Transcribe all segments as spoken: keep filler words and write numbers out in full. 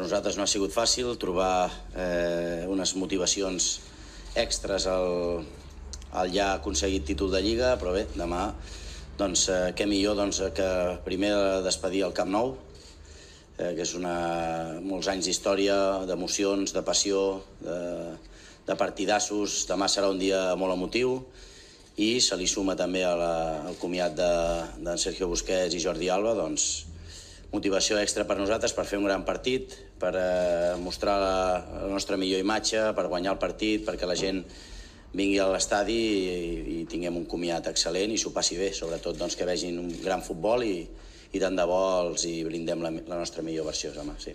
nosaltres no ha sigut fàcil trobar eh, unes motivacions extres al, al ja aconseguit títol de Lliga, però bé, demà doncs, eh, què millor doncs, que primer despedir el Camp Nou, eh, que és una, molts anys d'història, d'emocions, de passió, de, de partidassos. Demà serà un dia molt emotiu i se li suma també a la, al comiat d'en de, Sergio Busquets i Jordi Alba, doncs, motivació extra per nosaltres per fer un gran partit, per eh, mostrar la, la nostra millor imatge, per guanyar el partit, perquè la gent vingui a l'estadi i, i tinguem un comiat excel·lent i s'ho passi bé, sobretot doncs, que vegin un gran futbol i, i tant de bo els hi brindem la, la nostra millor versió demà, sí.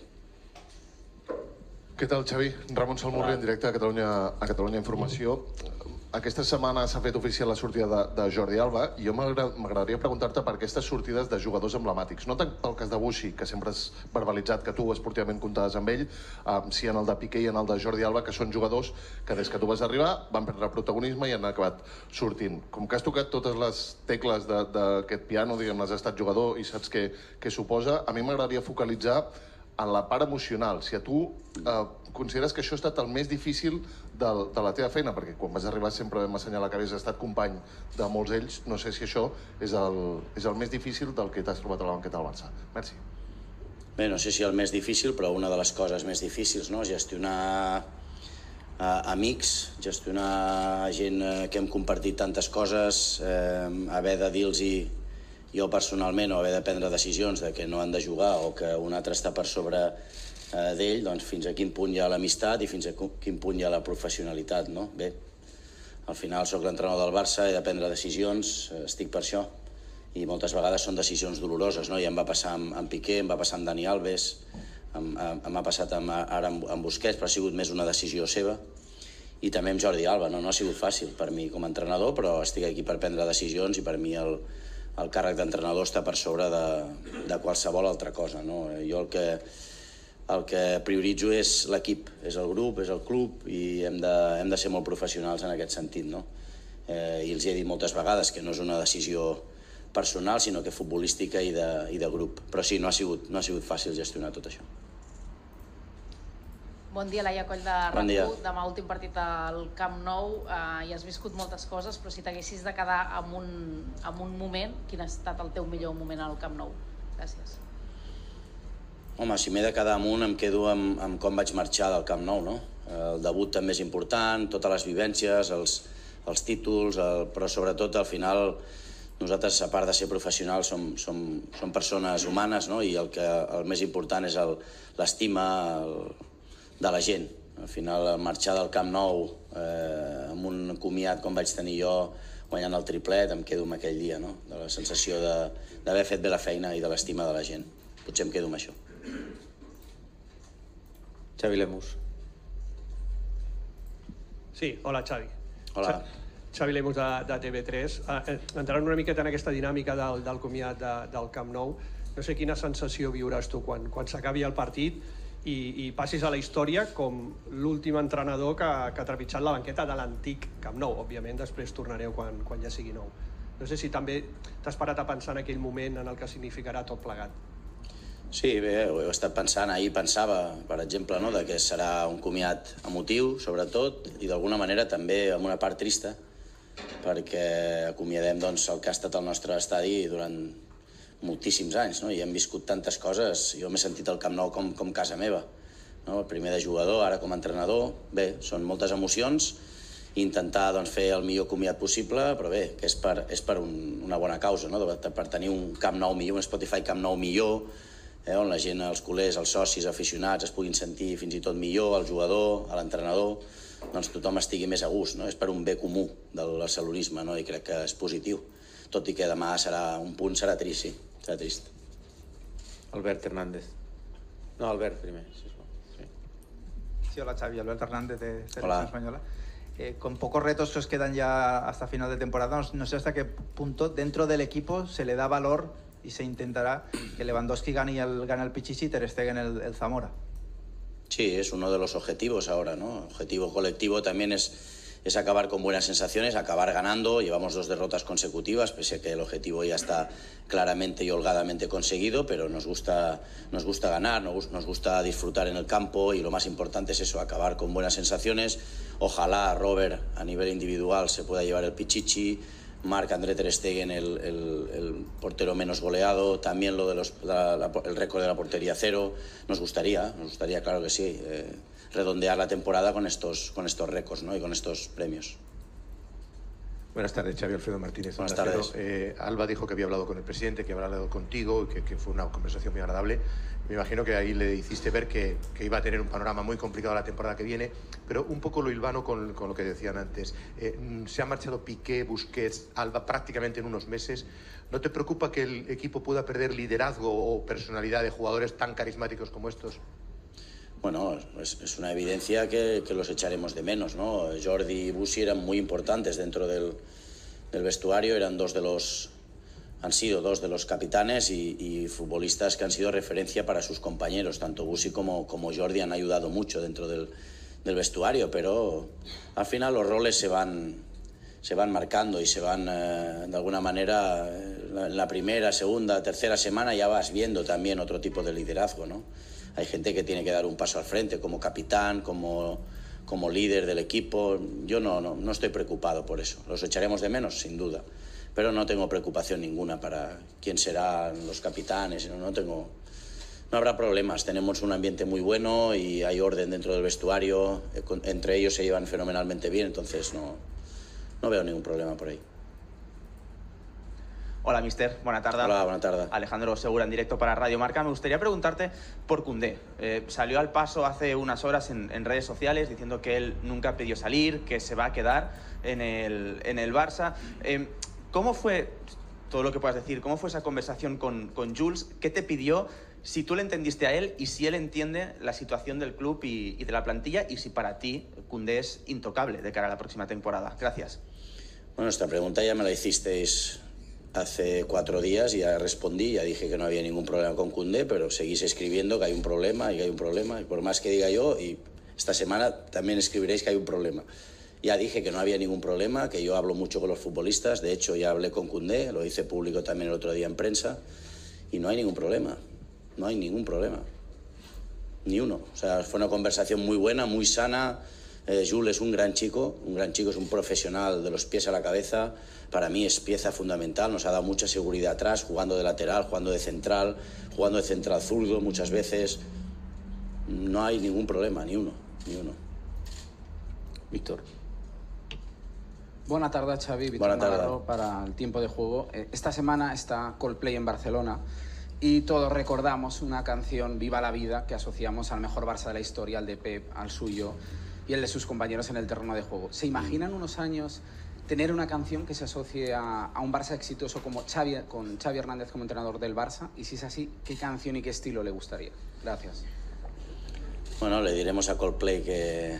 Què tal, Xavi? Ramon Salmurri, en directe a Catalunya, a Catalunya Informació. Aquesta setmana s'ha fet oficial la sortida de, de Jordi Alba i jo m'agradaria preguntar-te per aquestes sortides de jugadors emblemàtics. No tant pel cas de Bushi, que sempre has verbalitzat que tu esportivament comptaves amb ell, eh, si en el de Piqué i en el de Jordi Alba, que són jugadors que des que tu vas arribar van prendre protagonisme i han acabat sortint. Com que has tocat totes les tecles d'aquest piano, diguem, has estat jugador i saps què, què suposa, a mi m'agradaria focalitzar en la part emocional. Si a tu eh, consideres que això ha estat el més difícil del, de la teva feina, perquè quan vas arribar sempre vam assenyalar que havies estat company de molts d'ells, no sé si això és el, és el més difícil del que t'has trobat a la banqueta del Barça. Merci. Bé, no sé si el més difícil, però una de les coses més difícils, no? Gestionar eh, amics, gestionar gent eh, que hem compartit tantes coses, eh, haver de dir-los jo personalment o haver de prendre decisions de que no han de jugar o que un altre està per sobre eh, d'ell, doncs fins a quin punt hi ha l'amistat i fins a quin punt hi ha la professionalitat, no? Bé, al final sóc l'entrenador del Barça, he de prendre decisions, estic per això, i moltes vegades són decisions doloroses, no? I em va passar amb, amb Piqué, em va passar amb Dani Alves, em, em ha passat amb, ara amb, amb Busquets, però ha sigut més una decisió seva, i també amb Jordi Alba, no? No ha sigut fàcil per mi com a entrenador, però estic aquí per prendre decisions i per mi el el càrrec d'entrenador està per sobre de, de qualsevol altra cosa, no? Jo el que, el que prioritzo és l'equip, és el grup, és el club i hem de, hem de ser molt professionals en aquest sentit, no? Eh, I els he dit moltes vegades que no és una decisió personal, sinó que futbolística i de, i de grup. Però sí, no ha sigut, no ha sigut fàcil gestionar tot això. Bon dia, Laia Coll de Bon dia. RAC u. Demà últim partit al Camp Nou. Eh, I has viscut moltes coses, però si t'haguessis de quedar amb un, amb un moment, quin ha estat el teu millor moment al Camp Nou? Gràcies. Home, si m'he de quedar amb un, em quedo amb, amb com vaig marxar del Camp Nou, no? El debut també és important, totes les vivències, els, els títols, el, però sobretot al final nosaltres, a part de ser professionals, som, som, som persones humanes, no? I el, que, el més important és l'estima de la gent. Al final, marxar del Camp Nou eh, amb un comiat com vaig tenir jo, guanyant el triplet, em quedo amb aquell dia, no? De la sensació d'haver fet bé la feina i de l'estima de la gent. Potser em quedo amb això. Xavi Lemus. Sí, hola Xavi. Hola. Xavi Lemus de, de T V tres. Eh, entrant una miqueta en aquesta dinàmica del, del comiat de, del Camp Nou, no sé quina sensació viuràs tu quan, quan s'acabi el partit i, i passis a la història com l'últim entrenador que, que ha trepitjat la banqueta de l'antic Camp Nou. Òbviament després tornareu quan, quan ja sigui nou. No sé si també t'has parat a pensar en aquell moment en el que significarà tot plegat. Sí, bé, ho he estat pensant, ahir pensava, per exemple, no, de que serà un comiat emotiu, sobretot, i d'alguna manera també amb una part trista, perquè acomiadem doncs, el que ha estat el nostre estadi durant moltíssims anys, no? I hem viscut tantes coses. Jo m'he sentit al Camp Nou com, com casa meva, no? El primer de jugador, ara com a entrenador. Bé, són moltes emocions, intentar doncs, fer el millor comiat possible, però bé, que és per, és per un, una bona causa, no? Per tenir un Camp Nou millor, un Spotify Camp Nou millor, eh, on la gent, els culers, els socis, aficionats es puguin sentir fins i tot millor, el jugador, l'entrenador, doncs tothom estigui més a gust, no? És per un bé comú del barcelonisme, no? I crec que és positiu, tot i que demà serà un punt, serà trist, sí, serà trist. Albert Hernández. No, Albert primer, sisplau. Sí. Sí, hola Xavi, Albert Hernández de Hola. Televisión Española. Eh, con pocos retos que os quedan ya hasta final de temporada, no, no sé hasta qué punto dentro del equipo se le da valor y se intentará que Lewandowski gane el, gane el Pichichi y Ter Stegen el, el Zamora. Sí, es uno de los objetivos ahora, ¿no? Objetivo colectivo también es, es acabar con buenas sensaciones, acabar ganando. Llevamos dos derrotas consecutivas, pese a que el objetivo ya está claramente y holgadamente conseguido, pero nos gusta, nos gusta ganar, nos, nos gusta disfrutar en el campo y lo más importante es eso, acabar con buenas sensaciones. Ojalá Robert a nivel individual se pueda llevar el Pichichi, Marc-André ter Stegen el, el, el portero menos goleado, también lo de los, la, la, el récord de la portería cero. Nos gustaría, nos gustaría, claro que sí, eh, redondear la temporada con estos, con estos récords, ¿no? Y con estos premios. Buenas tardes, Xavi Alfredo Martínez. Buenas tardes. Eh, Alba dijo que había hablado con el presidente, que había hablado contigo y que, que fue una conversación muy agradable. Me imagino que ahí le hiciste ver que, que iba a tener un panorama muy complicado la temporada que viene, pero un poco lo hilvano con, con lo que decían antes. Eh, se ha marchado Piqué, Busquets, Alba prácticamente en unos meses. ¿No te preocupa que el equipo pueda perder liderazgo o personalidad de jugadores tan carismáticos como estos? Bueno, es, es una evidencia que, que los echaremos de menos, ¿no? Jordi y Busi eran muy importantes dentro del, del vestuario, eran dos de los, han sido dos de los capitanes y, y futbolistas que han sido referencia para sus compañeros. Tanto Busi como, como Jordi han ayudado mucho dentro del, del vestuario, pero al final los roles se van, se van marcando y se van, eh, de alguna manera, en la primera, segunda, tercera semana ya vas viendo también otro tipo de liderazgo, ¿no? Hay gente que tiene que dar un paso al frente, como capitán, como, como líder del equipo. Yo no, no, no estoy preocupado por eso. Los echaremos de menos, sin duda. Pero no tengo preocupación ninguna para quién serán los capitanes. No, no, tengo, no habrá problemas. Tenemos un ambiente muy bueno y hay orden dentro del vestuario. Entre ellos se llevan fenomenalmente bien, entonces no, no veo ningún problema por ahí. Hola, mister. Buena tarde. Hola, buena tarde. Alejandro Segura, en directo para Radio Marca. Me gustaría preguntarte por Koundé. Eh, salió al paso hace unas horas en, en redes sociales diciendo que él nunca pidió salir, que se va a quedar en el, en el Barça. Eh, ¿Cómo fue, todo lo que puedas decir, cómo fue esa conversación con, con Jules? ¿Qué te pidió? Si tú le entendiste a él y si él entiende la situación del club y, y de la plantilla y si para ti Koundé es intocable de cara a la próxima temporada. Gracias. Bueno, esta pregunta ya me la hicisteis hace cuatro días y ya respondí, ya dije que no había ningún problema con Koundé, pero seguís escribiendo que hay un problema y que hay un problema, y por más que diga yo, y esta semana también escribiréis que hay un problema. Ya dije que no había ningún problema, que yo hablo mucho con los futbolistas, de hecho ya hablé con Koundé, lo hice público también el otro día en prensa, y no hay ningún problema, no hay ningún problema, ni uno. O sea, fue una conversación muy buena, muy sana. Eh, Jules es un gran chico, un gran chico, es un profesional de los pies a la cabeza. Para mí es pieza fundamental, nos ha dado mucha seguridad atrás, jugando de lateral, jugando de central, jugando de central zurdo muchas veces. No hay ningún problema, ni uno, ni uno. Víctor. Buenas tardes, Xavi. Víctor Navarro para el Tiempo de Juego. Esta semana está Coldplay en Barcelona y todos recordamos una canción, Viva la Vida, que asociamos al mejor Barça de la historia, al de Pep, al suyo y el de sus compañeros en el terreno de juego. ¿Se imaginan unos años tener una canción que se asocie a, a un Barça exitoso como Xavi, con Xavi Hernández como entrenador del Barça? Y si es así, ¿qué canción y qué estilo le gustaría? Gracias. Bueno, le diremos a Coldplay que,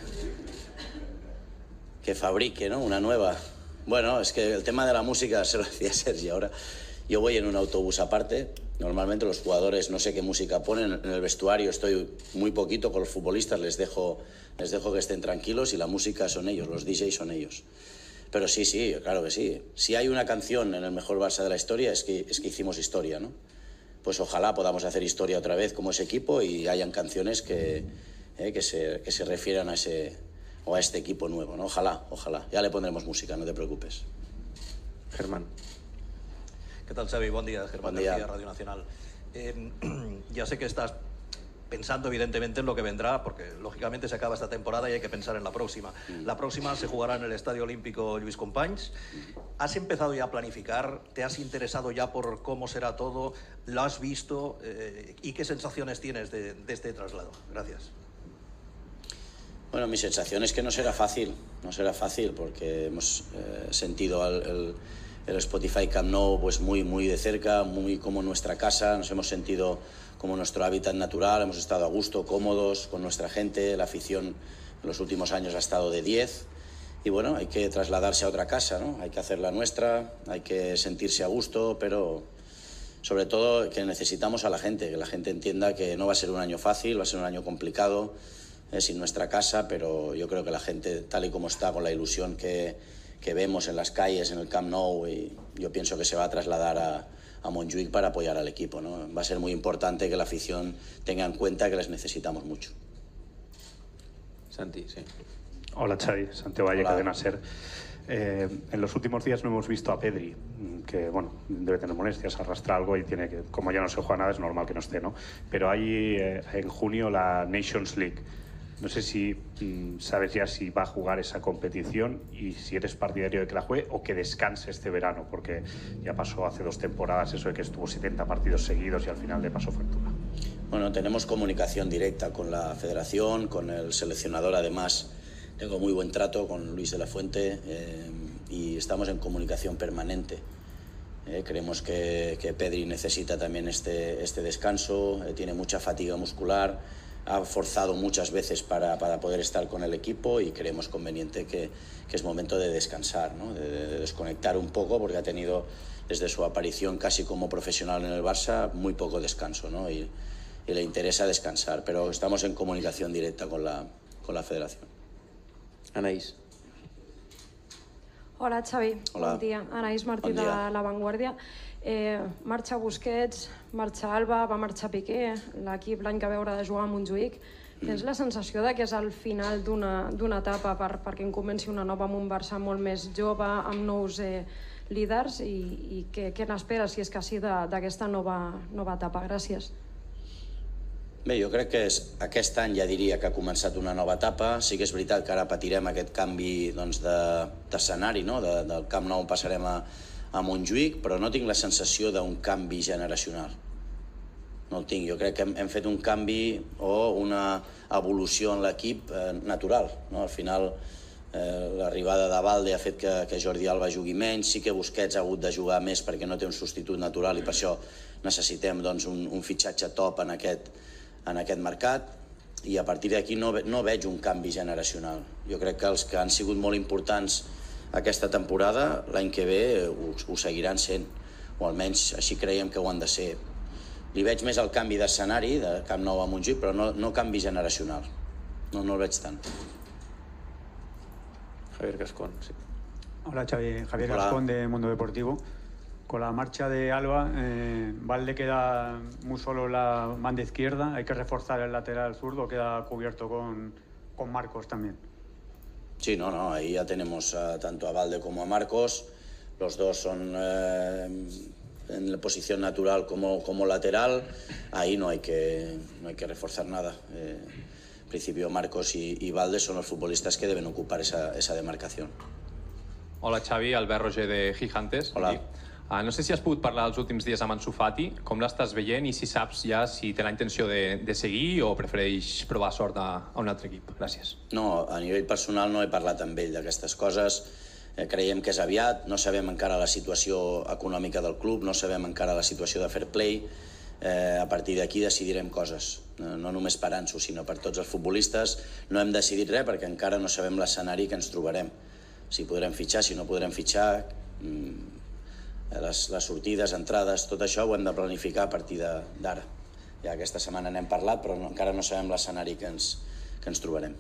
que fabrique, ¿no?, una nueva. Bueno, es que el tema de la música, se lo decía Sergi ahora, yo voy en un autobús aparte, normalmente los jugadores no sé qué música ponen, en el vestuario estoy muy poquito con los futbolistas, les dejo, les dejo que estén tranquilos y la música son ellos, los D Js son ellos. Pero sí, sí, claro que sí. Si hay una canción en el mejor Barça de la historia es que, es que hicimos historia, ¿no? Pues ojalá podamos hacer historia otra vez como ese equipo y hayan canciones que, eh, que, se, que se refieran a ese, o a este equipo nuevo, ¿no? Ojalá, ojalá. Ya le pondremos música, no te preocupes. Germán. ¿Qué tal, Xavi? Buen día, Germán Buen día. García, Radio Nacional. Eh, ya sé que estás pensando evidentemente en lo que vendrá, porque lógicamente se acaba esta temporada y hay que pensar en la próxima. Mm. La próxima se jugará en el Estadio Olímpico Lluís Companys. Mm. ¿Has empezado ya a planificar? ¿Te has interesado ya por cómo será todo? ¿Lo has visto? Eh, ¿Y qué sensaciones tienes de, de este traslado? Gracias. Bueno, mi sensación es que no será fácil, no será fácil, porque hemos eh, sentido el, el, el Spotify Camp Nou pues muy, muy de cerca, muy como nuestra casa, nos hemos sentido como nuestro hábitat natural, hemos estado a gusto, cómodos con nuestra gente, la afición en los últimos años ha estado de diez y bueno, hay que trasladarse a otra casa, ¿no? Hay que hacer la nuestra, hay que sentirse a gusto, pero sobre todo que necesitamos a la gente, que la gente entienda que no va a ser un año fácil, va a ser un año complicado, es nuestra casa, pero yo creo que la gente, tal y como está, con la ilusión que, que vemos en las calles, en el Camp Nou, y yo pienso que se va a trasladar a, a Montjuïc para apoyar al equipo, ¿no? Va a ser muy importante que la afición tenga en cuenta que les necesitamos mucho. Santi, sí. Hola Xavi, Santiago Valle, Hola. Cadena SER. Eh, en los últimos días no hemos visto a Pedri, que bueno, debe tener molestias, arrastra algo y tiene que, como ya no se juega nada, es normal que no esté, ¿no? Pero hay eh, en junio la Nations League. No sé si mm, sabes ya si va a jugar esa competición y si eres partidario de que la juegue o que descanse este verano, porque ya pasó hace dos temporadas eso de que estuvo setenta partidos seguidos y al final le pasó factura. Bueno, tenemos comunicación directa con la federación, con el seleccionador. Además, tengo muy buen trato con Luis de la Fuente eh, y estamos en comunicación permanente. Eh, creemos que, que Pedri necesita también este, este descanso, eh, tiene mucha fatiga muscular, ha forzado muchas veces para, para poder estar con el equipo y creemos conveniente que, que es momento de descansar, ¿no? de, de desconectar un poco, porque ha tenido desde su aparición casi como profesional en el Barça muy poco descanso, ¿no? y, y le interesa descansar, pero estamos en comunicación directa con la, con la federación. Anaís. Hola Xavi, Hola. bon dia. Anaís Martí Bon de dia. La Vanguardia. Eh, marxa Busquets, marxa Alba, va marxar Piqué, l'equip l'any que ve haurà de jugar a Montjuïc. Tens la sensació de que és el final d'una d'una etapa per, perquè en comenci una nova amb un Barça molt més jove, amb nous eh, líders, i, i què, què n'esperes, si és que sí, d'aquesta nova, nova etapa? Gràcies. Bé, jo crec que és, aquest any ja diria que ha començat una nova etapa. Sí que és veritat que ara patirem aquest canvi doncs, d'escenari, no? de, del Camp Nou passarem a, a Montjuïc, però no tinc la sensació d'un canvi generacional. No el tinc. Jo crec que hem, hem fet un canvi o una evolució en l'equip eh, natural. No? Al final, eh, l'arribada de Valde ha fet que, que Jordi Alba jugui menys. Sí que Busquets ha hagut de jugar més perquè no té un substitut natural i per això necessitem doncs, un, un fitxatge top en aquest, en aquest mercat, i a partir d'aquí no, no veig un canvi generacional. Jo crec que els que han sigut molt importants aquesta temporada, l'any que ve ho, ho seguiran sent, o almenys així creiem que ho han de ser. Li veig més el canvi d'escenari, de Camp Nou a Montjuïc, però no, no canvi generacional. No, no el veig tant. Javier Gascón, sí. Hola Xavi, Javier Hola. Gascón de Mundo Deportivo. Con la marcha de Alba, eh, Valde queda muy solo en la banda izquierda, hay que reforzar el lateral zurdo, queda cubierto con, con Marcos también. Sí, no, no, ahí ya tenemos uh, tanto a Valde como a Marcos. Los dos son eh, en la posición natural como, como lateral. Ahí no hay que, no hay que reforzar nada. Eh, en principio Marcos y, y Valde son los futbolistas que deben ocupar esa, esa demarcación. Hola Xavi, Albert Roger de Gigantes. Hola. Uh, no sé si has pogut parlar els últims dies amb Ansu Fati, com l'estàs veient i si saps ja si té la intenció de, de seguir o prefereix provar sort a, a un altre equip. Gràcies. No, a nivell personal no he parlat amb ell d'aquestes coses. Eh, creiem que és aviat, no sabem encara la situació econòmica del club, no sabem encara la situació de fair play. Eh, a partir d'aquí decidirem coses, no, no només per Ansu, sinó per tots els futbolistes. No hem decidit res perquè encara no sabem l'escenari que ens trobarem. Si podrem fitxar, si no podrem fitxar, mmm, les, les sortides, entrades, tot això ho hem de planificar a partir d'ara. Ja aquesta setmana n'hem parlat, però no, encara no sabem l'escenari que, ens, que ens trobarem.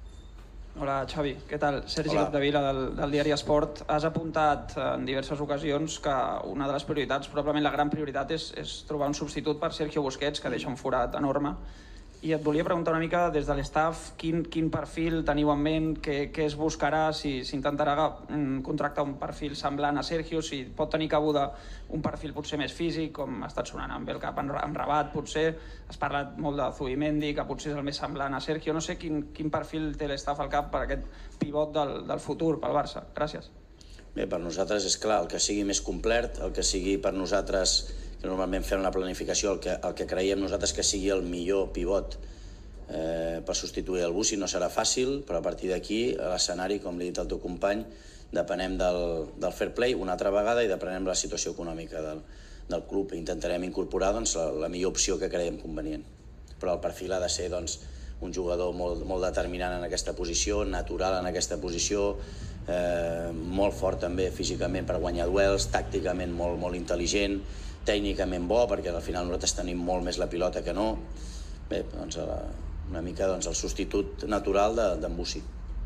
Hola Xavi, què tal? Sergi Hola. Capdevila del, del diari Esport. Has apuntat en diverses ocasions que una de les prioritats, probablement la gran prioritat, és, és trobar un substitut per Sergio Busquets, que deixa un forat enorme. I et volia preguntar una mica des de l'estaf quin, quin perfil teniu en ment, què, què es buscarà, si s'intentarà mm, contractar un perfil semblant a Sergio, si pot tenir cabuda un perfil potser més físic, com ha estat sonant amb el cap en, en Rabat, potser. Has parlat molt de Zubimendi, que potser és el més semblant a Sergio. No sé quin, quin perfil té l'estaf al cap per aquest pivot del, del futur pel Barça. Gràcies. Bé, per nosaltres és clar, el que sigui més complet, el que sigui per nosaltres, que normalment fem la planificació, el que, el que creiem nosaltres que sigui el millor pivot eh, per substituir el Bussi. No serà fàcil, però a partir d'aquí l'escenari, com li he dit al teu company, depenem del, del fair play una altra vegada i depenem de la situació econòmica del, del club. Intentarem incorporar doncs, la, la millor opció que creiem convenient. Però el perfil ha de ser doncs, un jugador molt, molt determinant en aquesta posició, natural en aquesta posició, eh, molt fort també físicament per guanyar duels, tàcticament molt, molt intel·ligent, tècnicament bo, perquè al final nosaltres tenim molt més la pilota que no. Bé, doncs una mica doncs, el substitut natural d'en Bussi.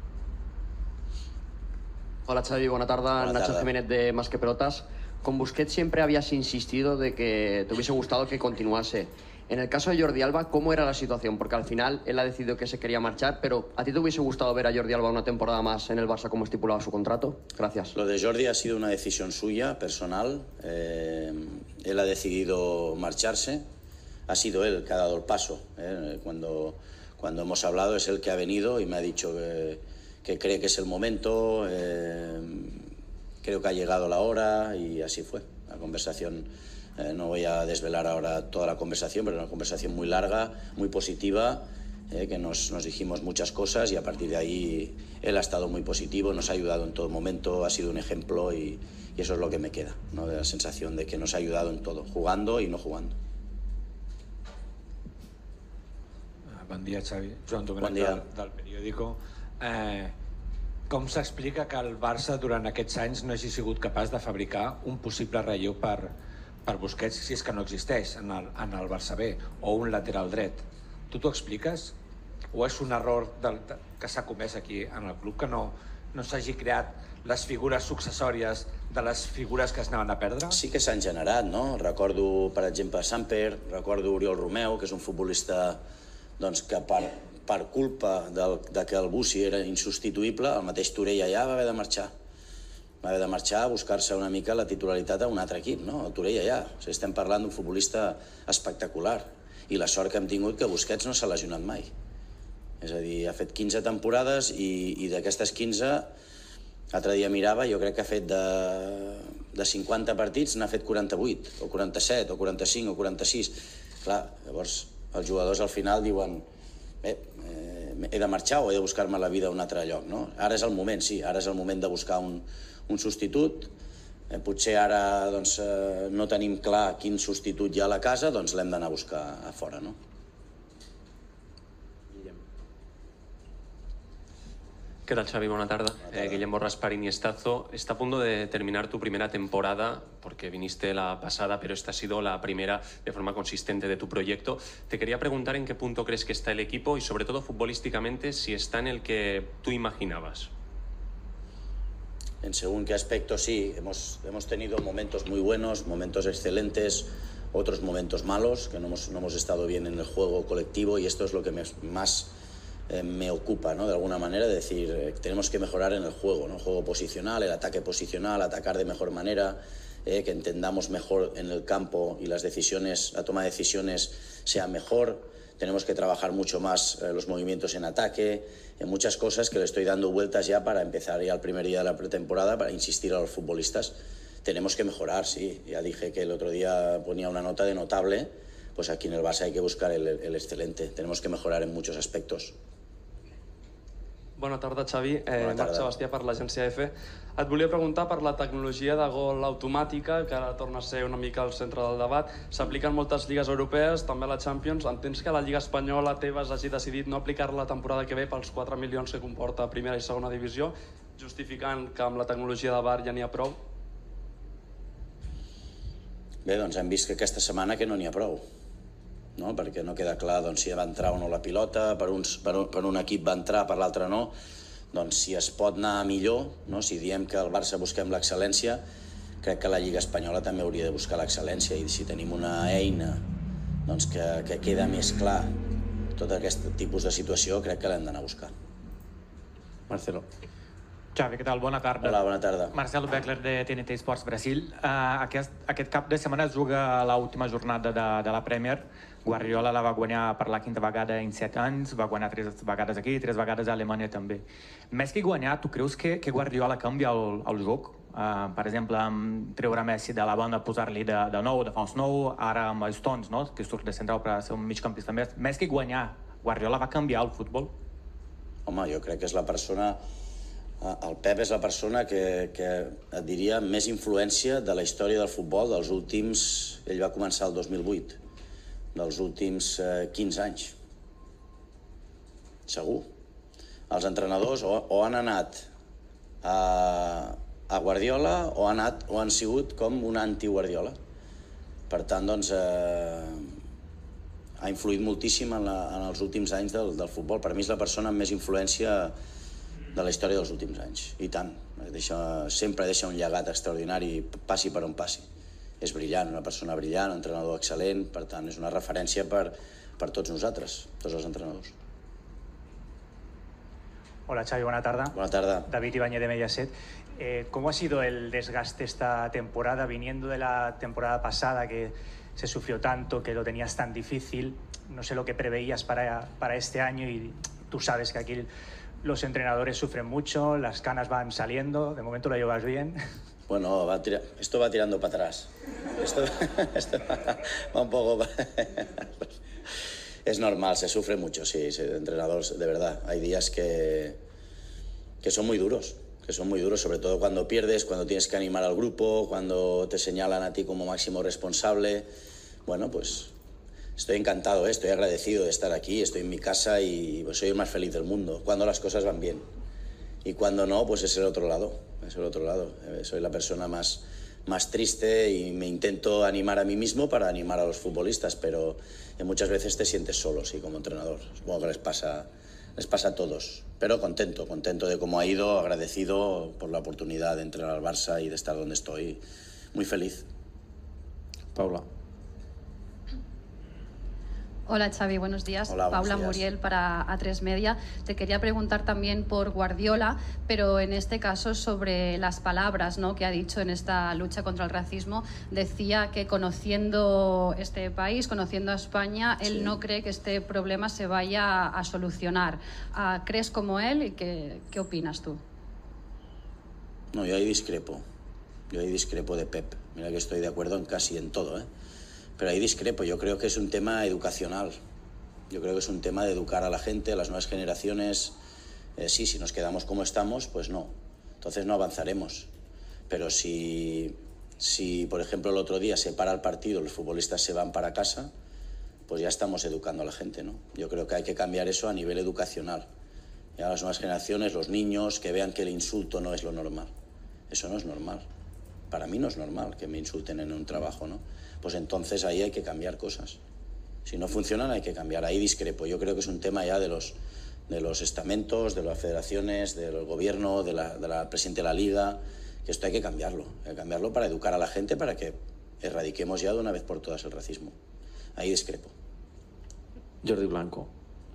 Hola Xavi, buena tarde. Buena Nacho tarde. Jiménez de Más que Pelotas. Con Busquets siempre habías insistido de que te hubiese gustado que continuase. En el caso de Jordi Alba, ¿cómo era la situación? Porque al final él ha decidido que se quería marchar, pero ¿a ti te hubiese gustado ver a Jordi Alba una temporada más en el Barça como estipulaba su contrato? Gracias. Lo de Jordi ha sido una decisión suya, personal. Eh, él ha decidido marcharse. Ha sido él que ha dado el paso. ¿eh? Cuando, cuando hemos hablado es él que ha venido y me ha dicho que, que cree que es el momento. Eh, creo que ha llegado la hora y así fue. La conversación, eh, no voy a desvelar ahora toda la conversación, pero una conversación muy larga, muy positiva, eh, que nos, nos dijimos muchas cosas y a partir de ahí él ha estado muy positivo, nos ha ayudado en todo momento, ha sido un ejemplo y, y eso es lo que me queda, ¿no? De la sensación de que nos ha ayudado en todo, jugando y no jugando. Bon dia, Xavi. Joan Domènech, Bon dia. del, del periòdico. Eh, com s'explica que el Barça durant aquests anys no hagi sigut capaç de fabricar un possible relleu per, per Busquets, si és que no existeix en el, en el Barça B, o un lateral dret? Tu t'ho expliques? O és un error del, de, que s'ha comès aquí en el club, que no, no s'hagi creat les figures successòries de les figures que es anaven a perdre? Sí que s'han generat, no? Recordo, per exemple, Samper, recordo Oriol Romeu, que és un futbolista doncs, que per, per culpa del, de que el Bussi era insubstituïble, el mateix Torella ja va haver de marxar. Va haver de marxar a buscar-se una mica la titularitat a un altre equip, no? El Torella ja. O sigui, estem parlant d'un futbolista espectacular. I la sort que hem tingut que Busquets no s'ha lesionat mai. És a dir, ha fet quinze temporades i, i d'aquestes quinze, l'altre dia mirava, jo crec que ha fet de, de cinquanta partits, n'ha fet quaranta-vuit, o quaranta-set, o quaranta-cinc, o quaranta-sis. Clar, llavors els jugadors al final diuen bé, eh, he de marxar o he de buscar-me la vida a un altre lloc, no? Ara és el moment, sí, ara és el moment de buscar un, un substitut. Eh, potser ara doncs, eh, no tenim clar quin substitut hi ha a la casa, doncs l'hem d'anar a buscar a fora, no? ¿Qué tal, Xavi? Buena tarde. Eh, Guillermo Rasparín Iniestazo. Está a punto de terminar tu primera temporada, porque viniste la pasada, pero esta ha sido la primera de forma consistente de tu proyecto. Te quería preguntar en qué punto crees que está el equipo y, sobre todo, futbolísticamente, si está en el que tú imaginabas. En según qué aspecto, sí. Hemos, hemos tenido momentos muy buenos, momentos excelentes, otros momentos malos, que no hemos, no hemos estado bien en el juego colectivo y esto es lo que me, más... Eh, me ocupa, ¿no? De alguna manera, de decir, eh, tenemos que mejorar en el juego, ¿no? El juego posicional, el ataque posicional, atacar de mejor manera, eh, que entendamos mejor en el campo y las decisiones, la toma de decisiones sea mejor. Tenemos que trabajar mucho más eh, los movimientos en ataque, en muchas cosas que le estoy dando vueltas ya para empezar ya el primer día de la pretemporada, para insistir a los futbolistas. Tenemos que mejorar, sí. Ya dije que el otro día ponía una nota de notable, pues aquí en el Barça hay que buscar el, el excelente. Tenemos que mejorar en muchos aspectos. Bona tarda, Xavi. Eh, Bona tarda. Marc Sebastià per l'agència F. Et volia preguntar per la tecnologia de gol automàtica, que ara torna a ser una mica al centre del debat. S'aplica en moltes lligues europees, també a la Champions. Entens que la Lliga Espanyola, Tebas, hagi decidit no aplicar-la la temporada que ve pels quatre milions que comporta primera i segona divisió, justificant que amb la tecnologia de V A R ja n'hi ha prou? Bé, doncs hem vist que aquesta setmana que no n'hi ha prou, no? Perquè no queda clar doncs, si va entrar o no la pilota, per, uns, per, un, per un equip va entrar, per l'altre no. Doncs si es pot anar millor, no? Si diem que al Barça busquem l'excel·lència, crec que la Lliga Espanyola també hauria de buscar l'excel·lència i si tenim una eina doncs, que, que queda més clar tot aquest tipus de situació, crec que l'hem d'anar a buscar. Marcelo. Xavi, què tal? Bona tarda. Hola, bona tarda. Marcelo Beckler, de T N T Sports Brasil. Uh, aquest, aquest cap de setmana es juga l'última jornada de, de la Premier. Guardiola la va guanyar per la quinta vegada en set anys, va guanyar tres vegades aquí, tres vegades a Alemanya també. Més que guanyar, tu creus que, que Guardiola canvia el, el joc? Uh, per exemple, amb treure Messi de la banda, posar-li de, de nou, de fons nou, ara amb els Stones, no? Que surt de central per ser un migcampista més. Més que guanyar, Guardiola va canviar el futbol? Home, jo crec que és la persona... El Pep és la persona que, que et diria més influència de la història del futbol dels últims... Ell va començar el dos mil vuit, dels últims eh, quinze anys. Segur. Els entrenadors o, o han anat a, a Guardiola o han, anat, o han sigut com un anti-Guardiola. Per tant, doncs, eh, ha influït moltíssim en, la, en els últims anys del, del futbol. Per mi és la persona amb més influència de la història dels últims anys, i tant. Deixa, sempre deixa un llegat extraordinari, passi per on passi. És brillant, una persona brillant, un entrenador excel·lent, per tant, és una referència per, per tots nosaltres, tots els entrenadors. Hola Xavi, buena tarde. Buena tarde. David Ibáñez de Mediaset. Eh, ¿Cómo ha sido el desgaste esta temporada, viniendo de la temporada pasada que se sufrió tanto, que lo tenías tan difícil? No sé lo que preveías para, para este año, y tú sabes que aquí los entrenadores sufren mucho, las canas van saliendo, de momento lo llevas bien. Bueno, va tira... esto va tirando para atrás. Esto, esto va un poco... Es normal, se sufre mucho, sí, sí, entrenadores, de verdad. Hay días que, que son muy duros, que son muy duros, sobre todo cuando pierdes, cuando tienes que animar al grupo, cuando te señalan a ti como máximo responsable. Bueno, pues estoy encantado, ¿eh? Estoy agradecido de estar aquí, estoy en mi casa y pues, soy el más feliz del mundo, cuando las cosas van bien. Y cuando no, pues es el otro lado, es el otro lado. Eh, soy la persona más, más triste y me intento animar a mí mismo para animar a los futbolistas, pero eh, muchas veces te sientes solo, sí, como entrenador. Supongo que les pasa, les pasa a todos, pero contento, contento de cómo ha ido, agradecido por la oportunidad de entrenar al Barça y de estar donde estoy, muy feliz. Paula. Hola Xavi, buenos días. Hola, buenos Paula días. Muriel para A tres Media. Te quería preguntar también por Guardiola, pero en este caso sobre las palabras, ¿no?, que ha dicho en esta lucha contra el racismo. Decía que conociendo este país, conociendo a España, él Sí. no cree que este problema se vaya a solucionar. Ah, ¿crees como él y qué, qué opinas tú? No, yo ahí discrepo. Yo ahí discrepo de Pep. Mira que estoy de acuerdo en casi en todo, ¿eh? Pero ahí discrepo. Yo creo que es un tema educacional. Yo creo que es un tema de educar a la gente, a las nuevas generaciones. Eh, sí, si nos quedamos como estamos, pues no. Entonces no avanzaremos. Pero si, si, por ejemplo, el otro día se para el partido, los futbolistas se van para casa, pues ya estamos educando a la gente, ¿no? Yo creo que hay que cambiar eso a nivel educacional. Ya las nuevas generaciones, los niños, que vean que el insulto no es lo normal. Eso no es normal. Para mí no es normal que me insulten en un trabajo, ¿no? Pues entonces ahí hay que cambiar cosas. Si no funcionan hay que cambiar. Ahí discrepo. Yo creo que es un tema ya de los, de los estamentos, de las federaciones, del gobierno, de la, de la presidente de la liga, que esto hay que cambiarlo. Hay que cambiarlo para educar a la gente, para que erradiquemos ya de una vez por todas el racismo. Ahí discrepo. Jordi Blanco.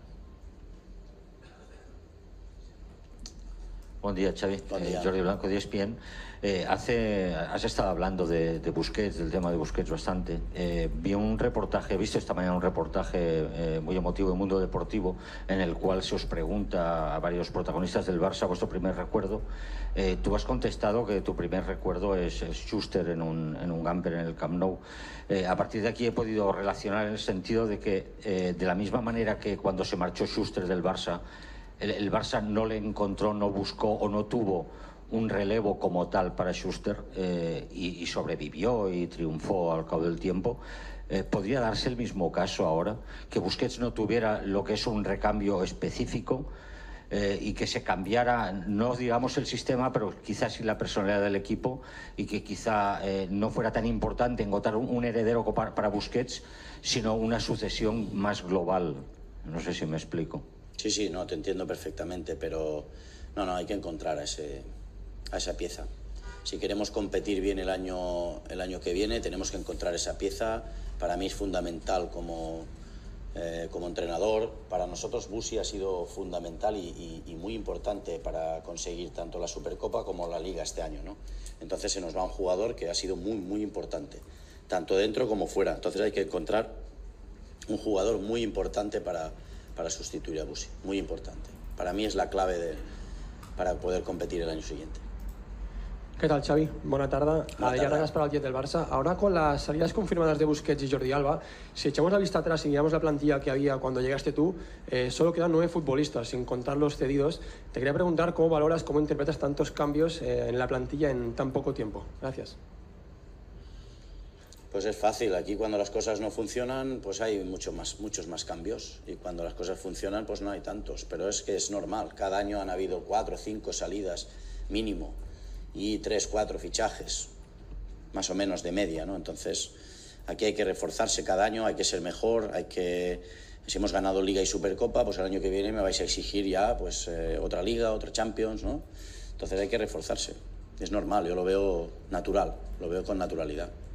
Buen día, Xavi. Buen día. Eh, Jordi Blanco, de E S P N. Eh, hace, has estado hablando de, de Busquets, del tema de Busquets bastante. Eh, vi un reportaje, he visto esta mañana un reportaje eh, muy emotivo en Mundo Deportivo, en el cual se os pregunta a varios protagonistas del Barça vuestro primer recuerdo. Eh, tú has contestado que tu primer recuerdo es, es Schuster en un, en un Gamper en el Camp Nou. Eh, a partir de aquí he podido relacionar en el sentido de que, eh, de la misma manera que cuando se marchó Schuster del Barça, el, el Barça no le encontró, no buscó o no tuvo un relevo como tal para Schuster, eh, y, y sobrevivió y triunfó al cabo del tiempo. Eh, ¿Podría darse el mismo caso ahora? Que Busquets no tuviera lo que es un recambio específico, eh, y que se cambiara, no digamos el sistema, pero quizás sí la personalidad del equipo, y que quizá eh, no fuera tan importante encontrar un, un heredero para, para Busquets, sino una sucesión más global. No sé si me explico. Sí, sí, no, te entiendo perfectamente, pero no, no, hay que encontrar a, ese, a esa pieza. Si queremos competir bien el año, el año que viene, tenemos que encontrar esa pieza. Para mí es fundamental como, eh, como entrenador. Para nosotros Busi ha sido fundamental y, y, y muy importante para conseguir tanto la Supercopa como la Liga este año, ¿no? Entonces se nos va un jugador que ha sido muy, muy importante, tanto dentro como fuera. Entonces hay que encontrar un jugador muy importante para, para sustituir a Busi, muy importante. Para mí es la clave de, para poder competir el año siguiente. ¿Qué tal, Xavi? Buena tarde. Buena Ya tarde. arrancas para el jet del Barça. Ahora con las salidas confirmadas de Busquets y Jordi Alba, si echamos la vista atrás y miramos la plantilla que había cuando llegaste tú, eh, solo quedan nueve futbolistas, sin contar los cedidos. Te quería preguntar cómo valoras, cómo interpretas tantos cambios eh, en la plantilla en tan poco tiempo. Gracias. Pues es fácil, aquí cuando las cosas no funcionan, pues hay mucho más, muchos más cambios, y cuando las cosas funcionan, pues no hay tantos, pero es que es normal, cada año han habido cuatro o cinco salidas mínimo, y tres, cuatro fichajes, más o menos de media, ¿no? Entonces aquí hay que reforzarse cada año, hay que ser mejor, hay que... Si hemos ganado Liga y Supercopa, pues el año que viene me vais a exigir ya pues eh, otra Liga, otra Champions, ¿no? Entonces hay que reforzarse. Es normal, yo lo veo natural, lo veo con naturalidad.